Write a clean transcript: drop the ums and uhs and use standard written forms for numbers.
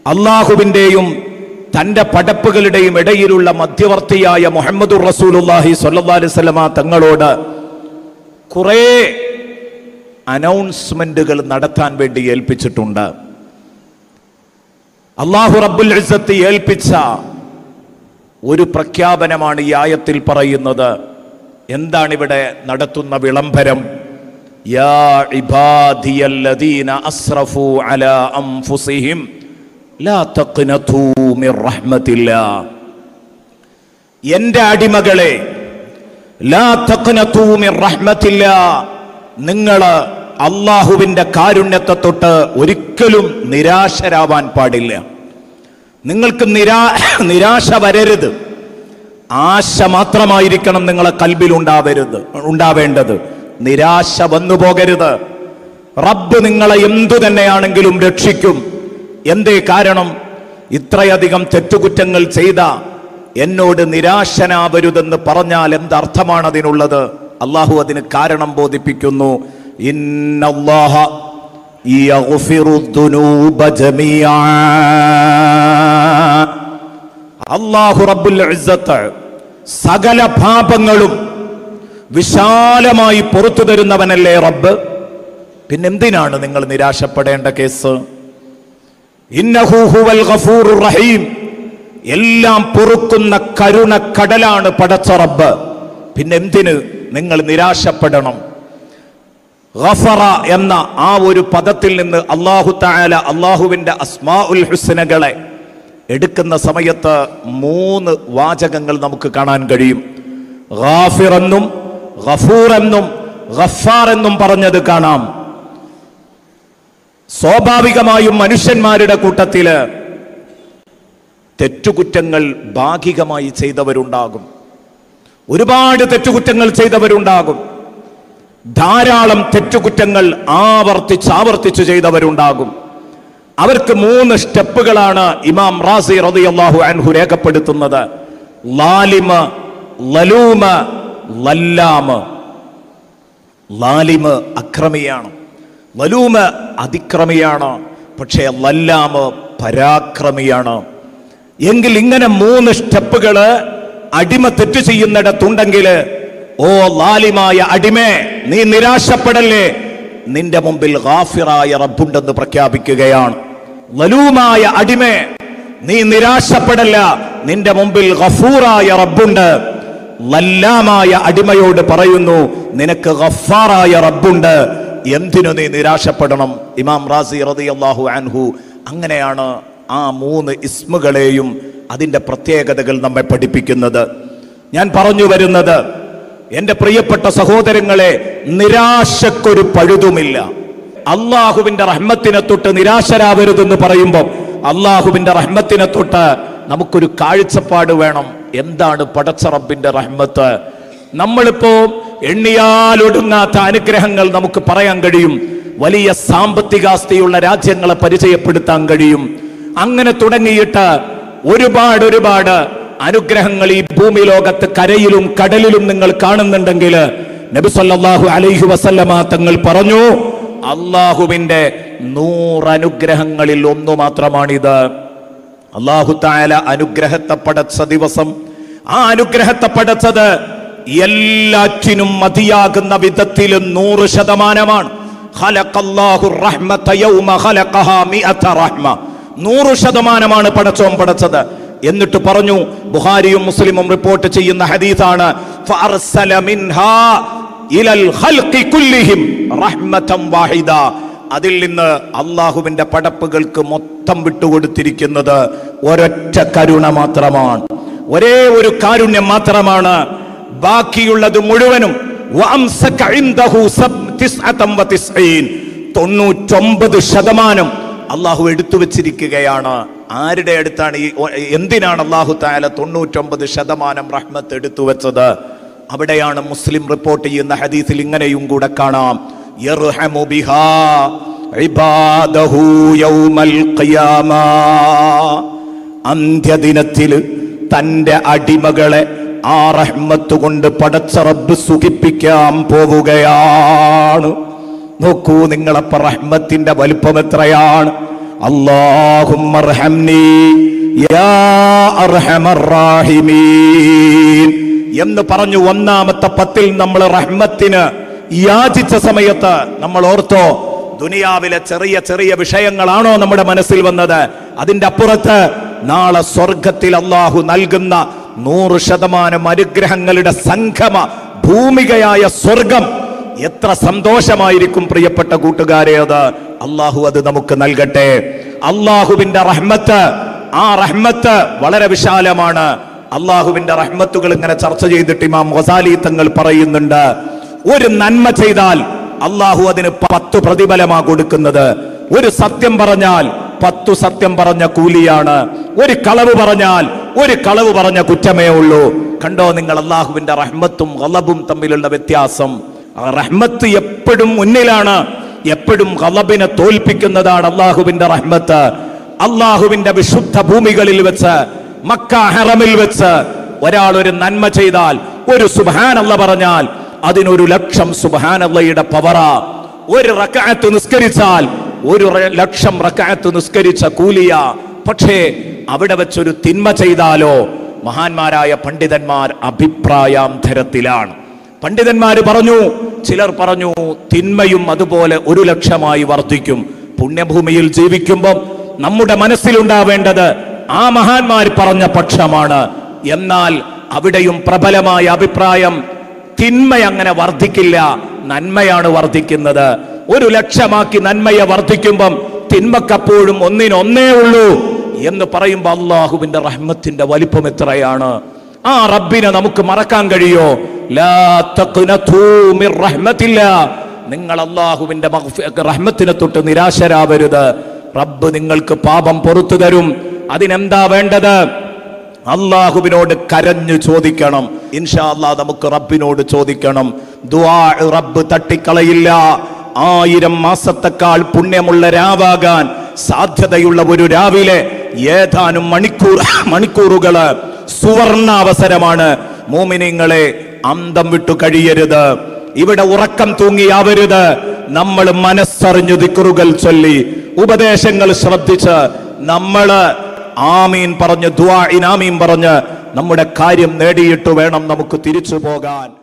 അള്ളാഹുവിൻ്റെയും തൻ്റെ പടപ്പുകളുടെയും ഇടയിലുള്ള മധ്യവർത്തിയായ മുഹമ്മദുർ റസൂലുള്ളാഹി സ്വല്ലല്ലാഹു അലൈഹി വസല്ലമ തങ്ങളോട് കുറേ അനൗൺസ്മെന്റുകൾ നടത്താൻ വേണ്ടി ഏൽപ്പിച്ചിട്ടുണ്ട്. അല്ലാഹു റബ്ബുൽ ഇസ്സത്ത് ഏൽപ്പിച്ച ഒരു പ്രഖ്യാപനമാണ് ഈ ആയത്തിൽ പറയുന്നത്. എന്താണ് ഇവിടെ നടത്തുന്ന വിളംബരം? യാ ഇബാദിയല്ലദീന അസ്റഫു അലാ അൻഫുസിഹിം ലാ തഖ്നതു മിർ റഹ്മത്തില്ലാ. എൻ്റെ അടിമകളെ, ലാ തഖ്നതു മിർ റഹ്മത്തില്ലാ, നിങ്ങൾ അള്ളാഹുവിൻ്റെ കാരുണ്യത്തെ തൊട്ട് ഒരിക്കലും നിരാശരാവാൻ പാടില്ല. നിങ്ങൾക്ക് നിരാശ വരരുത്. ആശ മാത്രമായിരിക്കണം നിങ്ങളെ കൽബിൽ ഉണ്ടാവേണ്ടത്. നിരാശ വന്നു പോകരുത്. റബ്ബ് നിങ്ങളെ എന്തു തന്നെയാണെങ്കിലും രക്ഷിക്കും. എന്തേ കാരണം? ഇത്രയധികം തെറ്റുകുറ്റങ്ങൾ ചെയ്ത എന്നോട് നിരാശനാവരുതെന്ന് പറഞ്ഞാൽ എന്തർത്ഥമാണ് അതിനുള്ളത്? അള്ളാഹു അതിന് കാരണം ബോധിപ്പിക്കുന്നു. ഇന്നല്ലാഹ യഗ്ഫിറു ദുനൂബ ജമീഅ. അല്ലാഹു റബ്ബുൽ ഇസ്സത്ത് സകല പാപങ്ങളും വിശാലമായി പുറത്തു തരുന്നവനല്ലേ റബ്ബ്. പിന്നെന്തിനാണ് നിങ്ങൾ നിരാശപ്പെടേണ്ട കേസ്? ഇന്നഹു ഹുവൽ ഗഫൂറുർ റഹീം. എല്ലാം പൊറുക്കുന്ന കരുണ കടലാണ് പടച്ച റബ്ബ്. പിന്നെ എന്തിന് നിങ്ങൾ നിരാശപ്പെടണം? ഗഫറ എന്ന ആ ഒരു പദത്തിൽ നിന്ന് അല്ലാഹു തആല അല്ലാഹുവിൻ്റെ അസ്മാഉൽ ഹുസ്നകളെ എടുക്കുന്ന സമയത്ത് 3 വാചകങ്ങൾ നമുക്ക് കാണാൻ കഴിയും. ഗാഫിർ എന്നും ഗഫൂർ എന്നും ഗഫാർ എന്നും പറഞ്ഞത് കാണാം. സ്വാഭാവികമായും മനുഷ്യന്മാരുടെ കൂട്ടത്തില് തെറ്റുകുറ്റങ്ങൾ ഭാഗികമായി ചെയ്തവരുണ്ടാകും. ഒരുപാട് തെറ്റുകുറ്റങ്ങൾ ചെയ്തവരുണ്ടാകും. ധാരാളം തെറ്റുകുറ്റങ്ങൾ ആവർത്തിച്ച് ചെയ്തവരുണ്ടാകും. അവർക്ക് 3 സ്റ്റെപ്പുകളാണ് ഇമാം റാസി റളിയല്ലാഹു അൻഹു രേഖപ്പെടുത്തുന്നത്. ലാലിമ്, ലലൂമ്, ലല്ലാമ്. ലാലിമ് അക്രമിയാണ്, ലലൂമ് അതിക്രമിയാണ്, പക്ഷേ ലല്ലാമ് പരാക്രമിയാണ്. എങ്കിൽ ഇങ്ങനെ 3 സ്റ്റെപ്പുകള് അടിമ തെറ്റു ചെയ്യുന്നിടത്തുണ്ടെങ്കിൽ, ഓ ലാലിമായ അടിമേ, നീ നിരാശപ്പെടല്ലേ, നിന്റെ മുമ്പിൽ ഗാഫിറായ റബ്ബുണ്ടെന്ന് പ്രഖ്യാപിക്കുകയാണ്. ലലൂമായ അടിമേ, നീ നിരാശപ്പെടല്ല, നിന്റെ മുമ്പിൽ ഗഫൂറായ റബ്ബുണ്ട്. ലല്ലാമായ അടിമയോട് പറയുന്നു, നിനക്ക് ഗഫാറായ റബ്ബുണ്ട്, എന്തിനു നീ നിരാശപ്പെടണം? ഇമാം റാസി റളിയല്ലാഹു അൻഹു അങ്ങനെയാണ് ആ 3 ഇസ്മുകളെയും അതിൻ്റെ പ്രത്യേകതകൾ നമ്മെ പഠിപ്പിക്കുന്നത്. ഞാൻ പറഞ്ഞു വരുന്നത്, എൻ്റെ പ്രിയപ്പെട്ട സഹോദരങ്ങളെ, നിരാശക്കൊരു പഴുതുമില്ല. അള്ളാഹുവിൻ്റെ റഹ്മത്തിനെ തൊട്ട് നിരാശരാവരുതെന്ന് പറയുമ്പോൾ അള്ളാഹുവിൻ്റെ റഹ്മത്തിനെ തൊട്ട് നമുക്കൊരു കാഴ്ചപ്പാട് വേണം. എന്താണ് പടച്ച റബ്ബിൻ്റെ റഹ്മത്ത്? നമ്മളിപ്പോ എണ്ണിയാലൊടുങ്ങാത്ത അനുഗ്രഹങ്ങൾ നമുക്ക് പറയാൻ കഴിയും. വലിയ സാമ്പത്തികാസ്തിയുള്ള രാജ്യങ്ങളെ പരിചയപ്പെടുത്താൻ കഴിയും. അങ്ങനെ തുടങ്ങിയിട്ട് ഒരുപാട് അനുഗ്രഹങ്ങൾ ഈ ഭൂമി ലോകത്ത് കരയിലും കടലിലും നിങ്ങൾ കാണുന്നുണ്ടെങ്കിൽ, നബി സല്ലല്ലാഹു അലൈഹി വസല്ലമ തങ്ങൾ പറഞ്ഞു, അള്ളാഹുവിൻ്റെ 100 അനുഗ്രഹങ്ങളിൽ 1 മാത്രമാണിത്. അല്ലാഹു തആല അനുഗ്രഹത്തെ പടച്ച ദിവസം, ആ അനുഗ്രഹത്തെ പടച്ചത് എല്ലാറ്റിനും മതിയാകുന്ന വിധത്തിൽ 100%. ഖലഖല്ലാഹു റഹ്മത യൗമ ഖലഖഹാ 100 റഹ്മ. 100% പടച്ചോൻ പടച്ചത്. എന്നിട്ട് പറഞ്ഞു, ബുഖാരിയും മുസ്ലിമും റിപ്പോർട്ട് ചെയ്യുന്ന ഹദീസാണ്, ഫഅർസല മിൻഹാ ഇലൽ ഖൽഖി കുല്ലിഹിം റഹ്മതൻ വാഹിദ. അതിൽ നിന്ന് അള്ളാഹുവിൻ്റെ പടപ്പുകൾക്ക് മൊത്തം വിട്ടുകൊടുത്തിരിക്കുന്നത് ഒരൊറ്റ കരുണ മാത്രമാണ്, ഒരേ ഒരു കാരുണ്യം മാത്രമാണ്. ബാക്കിയുള്ളത് മുഴുവനും 99% അള്ളാഹു എടുത്തു വെച്ചിരിക്കുകയാണ്. ആരുടെ അടുത്താണ് എന്തിനാണ് അല്ലാഹു തആല 99% റഹ്മത്ത് എടുത്തു വെച്ചത്? അവിടെയാണ് മുസ്ലിം റിപ്പോർട്ട് ചെയ്യുന്ന ഹദീസിൽ ഇങ്ങനെയും കൂടെ കാണാം, യർഹമു ബിഹാ ഇബാദഹു യൗമൽ ഖിയാമ. അന്ത്യദിനത്തിൽ തൻ്റെ അടിമകളെ ആ റഹ്മത്ത് കൊണ്ട് പടച്ച റബ്ബ് സുഖിപ്പിക്കാൻ പോവുകയാണ്. നോക്കൂ നിങ്ങളപ്പ റഹ്മത്തിന്റെ വലുപ്പം എത്രയാണ്. അല്ലാഹുമ്മ അർഹംനി യാ അർഹമർ റാഹിമീൻ എന്ന് പറഞ്ഞു ഒന്നാമത്തെ 10 നമ്മൾ റഹ്മത്തിന് യാചിച്ച സമയത്ത് നമ്മൾ ഓർത്തോ, ദുനിയാവിലെ ചെറിയ ചെറിയ വിഷയങ്ങളാണോ നമ്മുടെ മനസ്സിൽ വന്നത്? അതിന്റെ അപ്പുറത്ത് നാളെ സ്വർഗത്തിൽ അള്ളാഹു നൽകുന്ന 100% അനുഗ്രഹങ്ങളുടെ സംഗമ ഭൂമികയായ സ്വർഗം. എത്ര സന്തോഷമായിരിക്കും പ്രിയപ്പെട്ട കൂട്ടുകാരെ അത്. അള്ളാഹു അത് നമുക്ക് നൽകട്ടെ. അള്ളാഹുവിന്റെ റഹ്മത്ത്, ആ റഹ്മത്ത് വളരെ വിശാലമാണ്. അള്ളാഹുവിന്റെ റഹ്മത്തുകൾ ഇങ്ങനെ ചർച്ച ചെയ്തിട്ട് ഇമാം ഗസാലി തങ്ങൾ പറയുന്നുണ്ട്, ഒരു നന്മ ചെയ്താൽ അള്ളാഹു അതിന് 10 പ്രതിഫലമാണ് കൊടുക്കുന്നത്. ഒരു സത്യം പറഞ്ഞാൽ 10 സത്യം പറഞ്ഞ കൂലിയാണ്. ഒരു കളവ് പറഞ്ഞാൽ 1 കളവ് പറഞ്ഞ കുറ്റമേ ഉള്ളൂ. കണ്ടോ നിങ്ങൾ അള്ളാഹുവിന്റെ റഹ്മത്തും ഗളബും തമ്മിലുള്ള വ്യത്യാസം. റഹ്മത്ത് എപ്പോഴും മുന്നിലാണ്, എപ്പോഴും ഗളബിനെ തോൽപ്പിക്കുന്നതാണ് അള്ളാഹുവിന്റെ റഹ്മത്ത്. അള്ളാഹുവിന്റെ വിശുദ്ധ ഭൂമികളിൽ വെച്ച്, മക്ക ഹറമിൽ വെച്ച് ഒരാൾ ഒരു നന്മ ചെയ്താൽ, ഒരു സുബ്ഹാനല്ലാഹ് പറഞ്ഞാൽ അതിനൊരു 1,00,000 സുബ്ഹാനല്ലാഹയുടെ പവറാ. ഒരു റക്അത്ത് നിസ്കരിച്ചാൽ 1,00,000 റക്അത്ത് നിസ്കരിച്ച കൂലിയ. പക്ഷേ അവിടെ വെച്ചൊരു തിന്മ ചെയ്താലോ, മഹാന്മാരായ പണ്ഡിതന്മാർ അഭിപ്രായാന്തരത്തിലാണ്. പണ്ഡിതന്മാര് പറഞ്ഞു, ചിലർ പറഞ്ഞു തിന്മയും അതുപോലെ 1,00,000 വർദ്ധിക്കും. പുണ്യഭൂമിയിൽ ജീവിക്കുമ്പോൾ നമ്മുടെ മനസ്സിലുണ്ടാവേണ്ടത് ആ മഹാന്മാർ പറഞ്ഞ പക്ഷമാണ്. എന്നാൽ അവിടെയും പ്രബലമായ അഭിപ്രായം, തിന്മ അങ്ങനെ വർദ്ധിക്കില്ല, നന്മയാണ് വർദ്ധിക്കുന്നത്. 1,00,000 നന്മയെ വർദ്ധിക്കുമ്പം തിന്മക്കപ്പോഴും 1 ഉള്ളൂ എന്ന് പറയുമ്പോൾ അള്ളാഹുവിന്റെ റഹ്മത്തിന്റെ വലിപ്പം എത്രയാണ്. ആ റബ്ബിനെ നമുക്ക് മറക്കാൻ കഴിയോ? ലാ തഖ്നതൂ മിർ റഹ്മത്തില്ലാ. നിങ്ങൾ അള്ളാഹുവിന്റെ റഹ്മത്തിനെ തൊട്ട് നിരാശരാവരുത്. റബ്ബ് നിങ്ങൾക്ക് പാപം പൊറുത്തു തരും. അതിനെന്താ വേണ്ടത്? അള്ളാഹുവിനോട് കരഞ്ഞു ചോദിക്കണം. ഇൻഷാ അല്ലാഹ് നമുക്ക് റബ്ബിനോട് ചോദിക്കണം. ദുആ റബ്ബ് തട്ടിക്കളയില്ല. 1000 മാസത്തെക്കാൾ പുണ്യമുള്ള രാവാകാൻ സാധ്യതയുള്ള ഒരു രാവിലെ ഏതാനും മണിക്കൂറുകള് സുവർണാവസരമാണ്. മോമിനീങ്ങളെ, അന്തം വിട്ടു കഴിയരുത്. ഇവിടെ ഉറക്കം തൂങ്ങിയാവരുത്. നമ്മൾ മനസ്സറിഞ്ഞു ദിക്റുകൾ ചൊല്ലി, ഉപദേശങ്ങൾ ശ്രദ്ധിച്ച്, നമ്മള് ആമീൻ പറഞ്ഞ്, ദുആഇൻ ആമീൻ പറഞ്ഞ് നമ്മുടെ കാര്യം നേടിയിട്ട് വേണം നമുക്ക് തിരിച്ചു പോകാൻ.